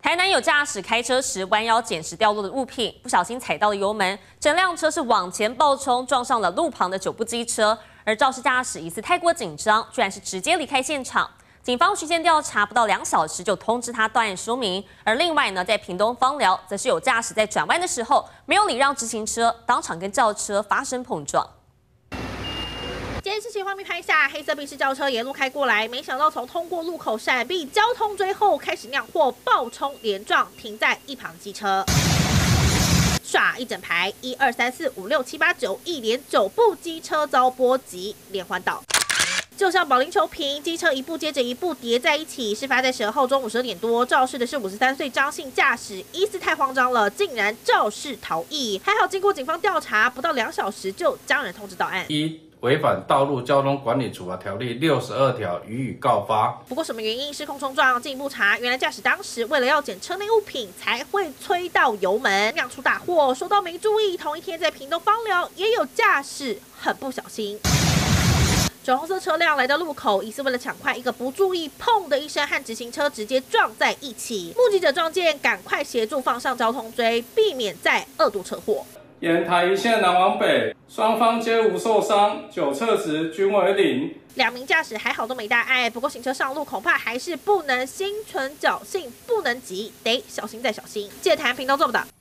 台南有驾驶开车时弯腰捡拾掉落的物品，不小心踩到了油门，整辆车是往前暴冲，撞上了路旁的9部机车。而肇事驾驶疑似太过紧张，居然是直接离开现场。警方循线调查，不到2小时就通知他到案说明。而另外呢，在屏东枋寮，则是有驾驶在转弯的时候没有礼让直行车，当场跟轿车发生碰撞。 监视器画面拍下，黑色宾士轿车沿路开过来，没想到从通过路口闪避交通锥后，开始酿祸，暴冲连撞停在一旁机车，唰一整排1、2、3、4、5、6、7、8、9，一连9部机车遭波及，连环倒。 就像保龄球瓶，机车一部接着一部叠在一起。事发在10号中午12点多，肇事的是53岁张姓驾驶，疑似太慌张了，竟然肇事逃逸。还好经过警方调查，不到2小时就将人通知到案。 违反道路交通管理处罚条例62条予以告发。 不过什么原因失控冲撞？进一步查，原来驾驶当时为了要捡车内物品，才会催到油门，酿出大祸。说到没注意，同一天在屏东枋寮也有驾驶很不小心。 酒红色车辆来到路口，疑似为了抢快，一个不注意，砰的一声和直行车直接撞在一起。目击者撞见，赶快协助放上交通锥，避免再2度车祸。 沿台一线南往北，双方皆无受伤，9测值均为0。 2名驾驶还好都没大碍，不过行车上路恐怕还是不能心存侥幸，不能急，得小心再小心。记者台屏东做报道。